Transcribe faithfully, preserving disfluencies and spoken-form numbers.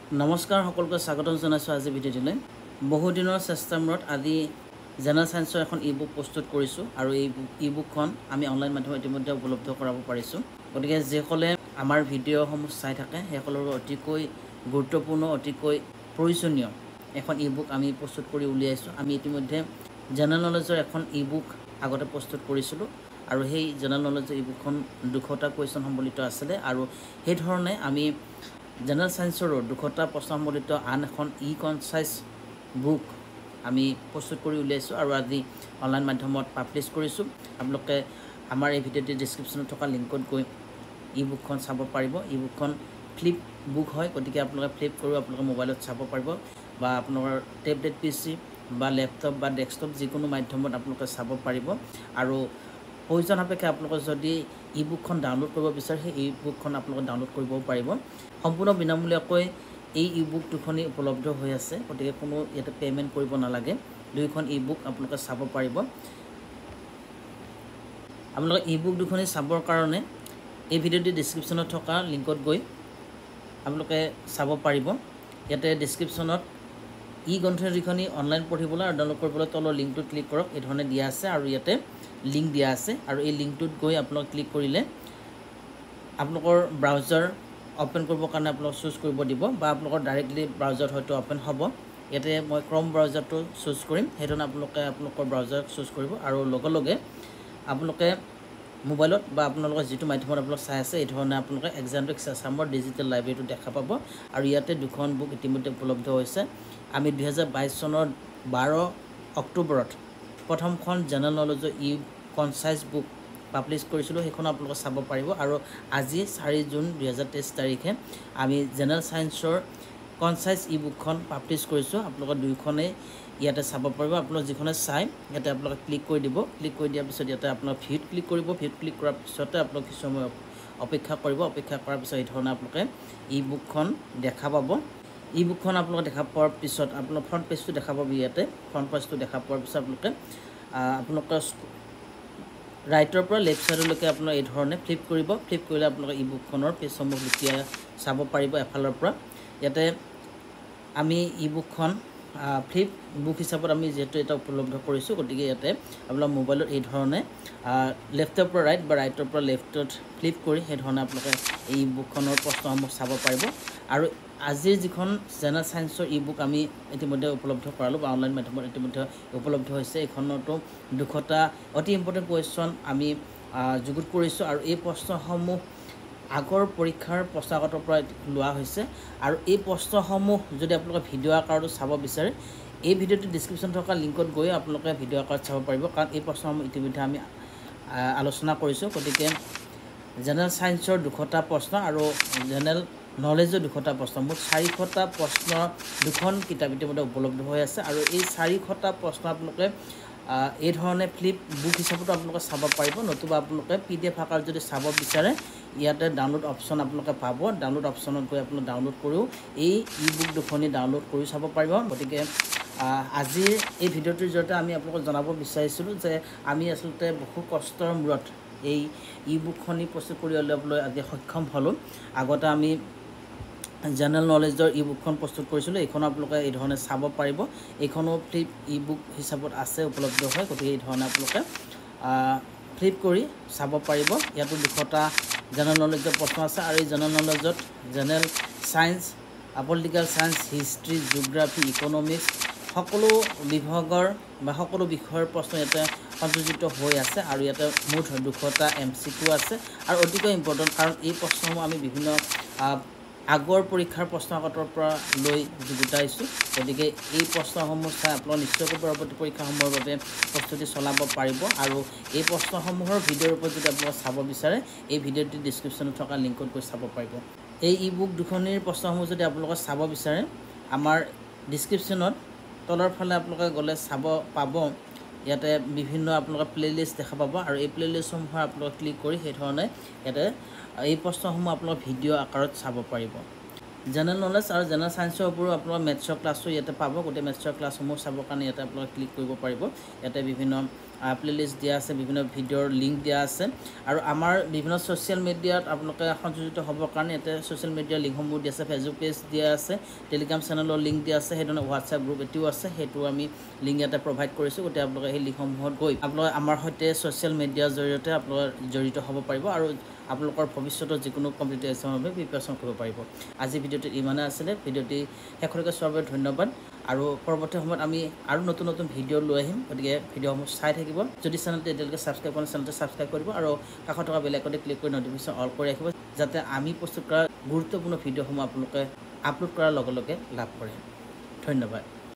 নমস্কাৰ সকলোকে স্বাগতম জনাইছোঁ আজি ভিডিঅ'টোলৈ বহুদিনৰ চেষ্টাৰ মূৰত আজি জেনেৰেল সায়েন্সৰ এখন ই-বুক প্ৰস্তুত কৰিছোঁ আৰু এই ই-বুকখন আমি অনলাইন মাধ্যমত ইতিমধ্যে উপলব্ধ কৰাব পাৰিছোঁ গতিকে যিসকলে আমাৰ ভিডিঅ'সমূহ চাই থাকে সেইসকলৰ অতিকৈ গুৰুত্বপূৰ্ণ অতিকৈ প্ৰয়োজনীয় এখন ই-বুক আমি প্ৰস্তুত কৰি উলিয়াইছোঁ আমি ইতিমধ্যে জেনেৰেল নলেজৰ এখন ই-বুক আগতে প্ৰস্তুত কৰিছিলোঁ আৰু সেই জেনেৰেল নলেজৰ ই-বুকখন দুশটা কুৱেশ্যন সম্বলিত আছিলে আৰু সেই ধৰণে আমি জেনেৰেল সায়েন্সৰ দুশটা প্ৰশ্ন সম্বলিত আন এখন ই কনচাইজ বুক আমি প্ৰস্তুত কৰি উলিয়াইছোঁ আৰু আজি অনলাইন মাধ্যমত পাব্লিছ কৰিছোঁ আপোনালোকে আমাৰ এই ভিডিঅ'টিৰ ডেছক্ৰিপশ্যনত থকা লিংকত গৈ ই বুকখন চাব পাৰিব ই বুকখন ফ্লিপ বুক হয় গতিকে আপোনালোকে ফ্লিপ কৰিও আপোনালোকে মোবাইলত চাব পাৰিব বা আপোনালোকৰ টেবলেট পি চি বা লেপটপ বা ডেস্কটপ যিকোনো মাধ্যমত আপোনালোকে চাব পাৰিব আৰু প্ৰয়োজন সাপেক্ষে আপোনালোকে যদি ই বুকখন ডাউনলোড কৰিব বিচাৰে সেই ই বুকখন আপোনালোকে ডাউনলোড কৰিবও পাৰিব সম্পূৰ্ণ বিনামূলীয়াকৈ এই ই বুক দুখনি উপলব্ধ হৈ আছে গতিকে কোনো ইয়াতে পে'মেণ্ট কৰিব নালাগে দুইখন ই বুক আপোনালোকে চাব পাৰিব আপোনালোকে ই বুক দুখনি চাবৰ কাৰণে এই ভিডিঅ'টিৰ ডেছক্ৰিপশ্যনত থকা লিংকত গৈ আপোনালোকে চাব পাৰিব ইয়াতে ডেছক্ৰিপশ্যনত ই গ্ৰন্থ যিখনি অনলাইন পঢ়িবলৈ আৰু ডাউনলোড কৰিবলৈ তলৰ লিংকটো ক্লিক কৰক এই ধৰণে দিয়া আছে আৰু ইয়াতে লিংক দিয়া আছে আৰু এই লিংকটোত গৈ আপোনালোক ক্লিক কৰিলে আপোনালোকৰ ব্ৰাউজাৰ অপেন কৰিবৰ কাৰণে আপোনালোক চুজ কৰিব দিব বা আপোনালোকৰ ডাইৰেক্টলি ব্ৰাউজাৰত হয়তো অপেন হ'ব ইয়াতে মই ক্ৰম ব্ৰাউজাৰটো চুজ কৰিম সেইধৰণে আপোনালোকে আপোনালোকৰ ব্ৰাউজাৰ চুজ কৰিব আৰু লগে লগে আপোনালোকে মোবাইলত বা আপোনালোকৰ যিটো মাধ্যমত আপোনালোক চাই আছে এই ধৰণে আপোনালোকে এক্সামটিক্স আছামৰ ডিজিটেল লাইব্ৰেৰীটো দেখা পাব আৰু ইয়াতে দুখন বুক ইতিমধ্যে উপলব্ধ হৈছে আমি দুহেজাৰ বাইছ চনৰ বাৰ অক্টোবৰত প্ৰথমখন জেনেৰেল নলেজৰ ই কনচাইজ বুক পাব্লিছ কৰিছিলোঁ সেইখন আপোনালোকে চাব পাৰিব আৰু আজি চাৰি জুন দুহেজাৰ তেইছ তাৰিখে আমি জেনেৰেল সায়েন্সৰ কনচাইজ ই বুকখন পাব্লিছ কৰিছোঁ আপোনালোকে দুইখনেই ইয়াতে চাব পাৰিব আপোনালোক যিখনে চাই ইয়াতে আপোনালোকে ক্লিক কৰি দিব ক্লিক কৰি দিয়াৰ পিছত ইয়াতে আপোনালোক ভিউত ক্লিক কৰিব ভিউত ক্লিক কৰাৰ পিছতে আপোনালোক কিছু সময় অপেক্ষা কৰিব অপেক্ষা কৰাৰ পিছত এই ধৰণে আপোনালোকে ই বুকখন দেখা পাব ই বুকখন আপোনালোকে দেখা পোৱাৰ পিছত আপোনাৰ ফ্ৰণ্ট পেজটো দেখা পাব ইয়াতে ফ্ৰণ্ট পেজটো দেখা পোৱাৰ পিছত আপোনালোকে আপোনালোকৰ ৰাইটৰ পৰা লেফ্ট ছাইডলৈকে আপোনাৰ এই ধৰণে ফ্লিপ কৰিব ফ্লিপ কৰিলে আপোনালোকে ই বুকখনৰ পেজসমূহ লুটিয়াই চাব পাৰিব এফালৰ পৰা ইয়াতে আমি ই বুকখন ফ্লিপ বুক হিচাপত আমি যিহেতু এটা উপলব্ধ কৰিছোঁ গতিকে ইয়াতে আপোনাৰ মোবাইলত এই ধৰণে লেফ্টৰ পৰা ৰাইট বা ৰাইটৰ পৰা লেফ্টত ফ্লিপ কৰি সেই ধৰণে আপোনালোকে এই বুকখনৰ প্ৰশ্নসমূহ চাব পাৰিব আৰু আজিৰ যিখন জেনেৰেল সায়েন্সৰ ই বুক আমি ইতিমধ্যে উপলব্ধ কৰালোঁ বা অনলাইন মাধ্যমত ইতিমধ্যে উপলব্ধ হৈছে এইখনতো দুশটা অতি ইম্পৰ্টেণ্ট কুৱেশ্যন আমি যুগুত কৰিছোঁ আৰু এই প্ৰশ্নসমূহ আগৰ পৰীক্ষাৰ প্ৰশ্নাকাতৰ পৰা লোৱা হৈছে আৰু এই প্ৰশ্নসমূহ যদি আপোনালোকে ভিডিঅ' আকাৰতো চাব বিচাৰে এই ভিডিঅ'টোৰ ডেছক্ৰিপশ্যন থকা লিংকত গৈ আপোনালোকে ভিডিঅ' আকাৰত চাব পাৰিব কাৰণ এই প্ৰশ্নসমূহ ইতিমধ্যে আমি আলোচনা কৰিছোঁ গতিকে জেনেৰেল সায়েন্সৰ দুশটা প্ৰশ্ন আৰু জেনেৰেল নলেজৰ দুশটা প্ৰশ্ন মুঠ চাৰিশটা প্ৰশ্ন দুখন কিতাপ ইতিমধ্যে উপলব্ধ হৈ আছে আৰু এই চাৰিশটা প্ৰশ্ন আপোনালোকে এই ধৰণে ফ্লিপ বুক হিচাপতো আপোনালোকে চাব পাৰিব নতুবা আপোনালোকে পি ডি এফ আকাৰত যদি চাব বিচাৰে ইয়াতে ডাউনলোড অপশ্যন আপোনালোকে পাব ডাউনলোড অপশ্যনত গৈ আপোনালোকে ডাউনলোড কৰিও এই ই বুক দুখনি ডাউনলোড কৰি চাব পাৰিব গতিকে আজিৰ এই ভিডিঅ'টোৰ জৰিয়তে আমি আপোনালোকক জনাব বিচাৰিছিলোঁ যে আমি আচলতে বহু কষ্টৰ মূৰত এই ই বুকখনি প্ৰস্তুত কৰি উলিয়াবলৈ আজি সক্ষম হ'লোঁ আগতে আমি জেনেৰেল নলেজৰ ই বুকখন প্ৰস্তুত কৰিছিলোঁ এইখনো আপোনালোকে এই ধৰণে চাব পাৰিব এইখনো ফ্লিপ ই বুক হিচাপত আছে উপলব্ধ হয় গতিকে এই ধৰণে আপোনালোকে ফ্লিপ কৰি চাব পাৰিব ইয়াতো দুশটা জেনেৰেল নলেজৰ প্ৰশ্ন আছে আৰু এই জেনেৰেল নলেজত general science political science history geography economics সকলো বিভাগৰ বা সকলো বিষয়ৰ প্ৰশ্ন ইয়াতে সংযোজিত হৈ আছে আৰু ইয়াতে মুঠ দুশটা এম চি কিউ আছে আৰু অতিকৈ ইম্পৰ্টেণ্ট কাৰণ এই প্ৰশ্নসমূহ আমি বিভিন্ন আগৰ পৰীক্ষাৰ প্ৰশ্নকাকতৰ পৰা লৈ যুগুতাইছোঁ গতিকে এই প্ৰশ্নসমূহ চাই আপোনালোকে নিশ্চয়কৈ পৰৱৰ্তী পৰীক্ষাসমূহৰ বাবে প্ৰস্তুতি চলাব পাৰিব আৰু এই প্ৰশ্নসমূহৰ ভিডিঅ'ৰ ওপৰত যদি আপোনালোকে চাব বিচাৰে এই ভিডিঅ'টিৰ ডেছক্ৰিপশ্যনত থকা লিংকত গৈ চাব পাৰিব এই ই বুক দুখনিৰ প্ৰশ্নসমূহ যদি আপোনালোকে চাব বিচাৰে আমাৰ ডেছক্ৰিপশ্যনত তলৰ ফালে আপোনালোকে গ'লে চাব পাব ইয়াতে বিভিন্ন আপোনালোকে প্লে'লিষ্ট দেখা পাব আৰু এই প্লে'লিষ্টসমূহৰ আপোনালোকে ক্লিক কৰি সেই ধৰণে ইয়াতে এই প্ৰশ্নসমূহ আপোনালোকে ভিডিঅ' আকাৰত চাব পাৰিব জেনেৰেল নলেজ আৰু জেনেৰেল সায়েন্সৰ ওপৰত আপোনালোকে মেথছৰ ক্লাছো ইয়াতে পাব গোটেই মেথছৰ ক্লাছসমূহ চাবৰ কাৰণে ইয়াতে আপোনালোকে ক্লিক কৰিব পাৰিব ইয়াতে বিভিন্ন প্লেলিষ্ট দিয়া আছে, বিভিন্ন ভিডিঅ'ৰ লিংক দিয়া আছে আৰু আমাৰ বিভিন্ন ছ'চিয়েল মিডিয়াত আপোনালোকে সংযোজিত হ'বৰ কাৰণে ইয়াতে ছ'চিয়েল মিডিয়াৰ লিংকসমূহ দিয়া আছে, ফেচবুক পেজ দিয়া আছে, টেলিগ্ৰাম চেনেলৰ লিংক দিয়া আছে, সেইধৰণে হোৱাটছআপ গ্ৰুপ এটিও আছে, সেইটো আমি লিংক ইয়াতে প্ৰভাইড কৰিছোঁ। গতিকে আপোনালোকে সেই লিংকসমূহত গৈ আপোনালোকে আমাৰ সৈতে ছ'চিয়েল মিডিয়াৰ জৰিয়তে আপোনালোকে জড়িত হ'ব পাৰিব আৰু আপোনালোকৰ ভৱিষ্যতৰ যিকোনো কম্পিটিটিভ এক্সামৰ বাবে প্ৰিপেৰেশ্যন কৰিব পাৰিব। আজি ভিডিঅ'টো ইমানে আছিলে। ভিডিঅ'টি শেষলৈকে চোৱাৰ বাবে ধন্যবাদ আৰু পৰৱৰ্তী সময়ত আমি আৰু নতুন নতুন ভিডিঅ' লৈ আহিম। গতিকে ভিডিঅ'সমূহ চাই থাকিব। যদি চেনেলটো এতিয়ালৈকে ছাবস্ক্ৰাইব কৰা চেনেলটো ছাবস্ক্ৰাইব কৰিব আৰু কাষত থকা বেল আইকনতে ক্লিক কৰি নটিফিকেশ্যন অল কৰি ৰাখিব, যাতে আমি প্ৰস্তুত কৰা গুৰুত্বপূৰ্ণ ভিডিঅ'সমূহ আপোনালোকে আপলোড কৰাৰ লগে লগে লাভ কৰে। ধন্যবাদ।